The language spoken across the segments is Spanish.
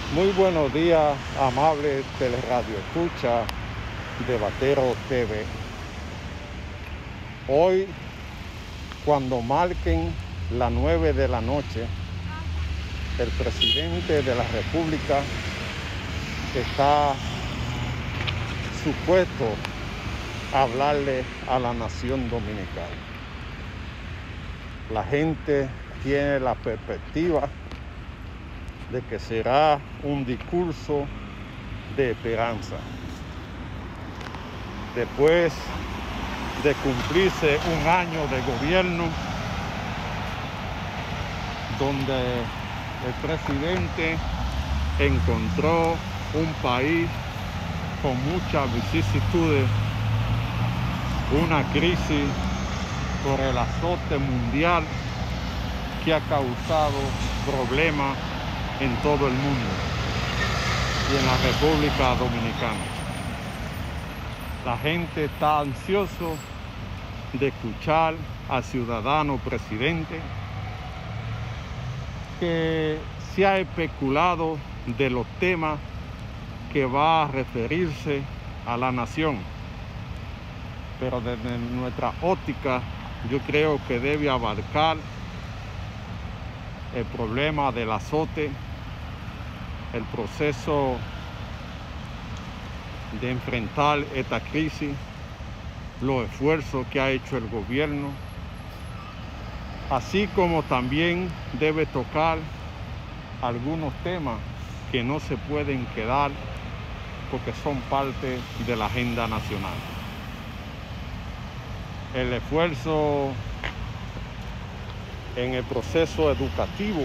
Muy buenos días, amables teleradio escucha de Batero TV. Hoy, cuando marquen las 9 de la noche, el presidente de la República está supuesto a hablarle a la nación dominicana. La gente tiene la perspectiva de que será un discurso de esperanza. Después de cumplirse un año de gobierno donde el presidente encontró un país con muchas vicisitudes, una crisis por el azote mundial que ha causado problemas en todo el mundo y en la República Dominicana. La gente está ansioso de escuchar al ciudadano presidente que se ha especulado de los temas que va a referirse a la nación, pero desde nuestra óptica yo creo que debe abarcar el problema del azote, el proceso de enfrentar esta crisis, los esfuerzos que ha hecho el gobierno, así como también debe tocar algunos temas que no se pueden quedar porque son parte de la agenda nacional. El esfuerzo en el proceso educativo,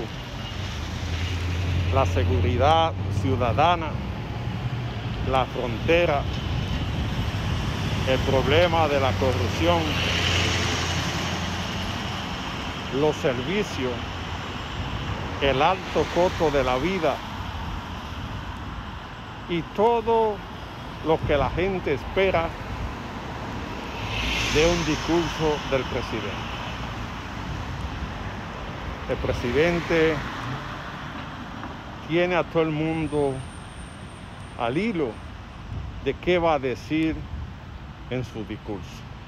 la seguridad ciudadana, la frontera, el problema de la corrupción, los servicios, el alto costo de la vida y todo lo que la gente espera de un discurso del presidente. El presidente tiene a todo el mundo al hilo de qué va a decir en su discurso.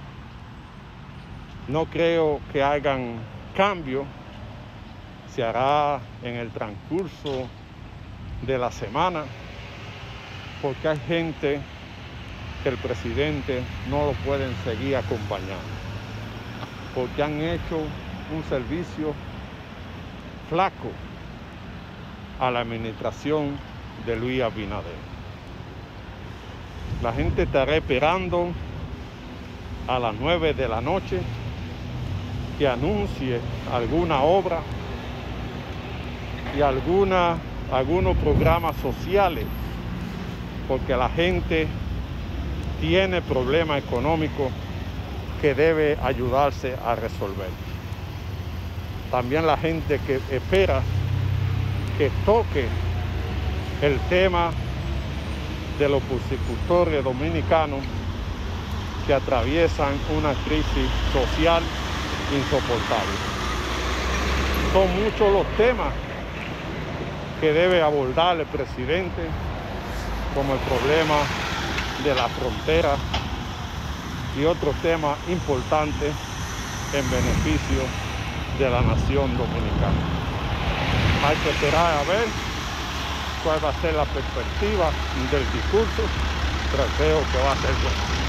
No creo que hagan cambio, se hará en el transcurso de la semana, porque hay gente que el presidente no lo pueden seguir acompañando, porque han hecho un servicio flaco a la administración de Luis Abinader. La gente estará esperando a las 9 de la noche que anuncie alguna obra y algunos programas sociales, porque la gente tiene problemas económicos que debe ayudarse a resolver. También la gente que espera que toque el tema de los pulsicultores dominicanos que atraviesan una crisis social insoportable. Son muchos los temas que debe abordar el presidente, como el problema de la frontera y otros temas importantes en beneficio de la nación dominicana. Hay que esperar a ver cuál va a ser la perspectiva del discurso, pero creo que va a ser bueno.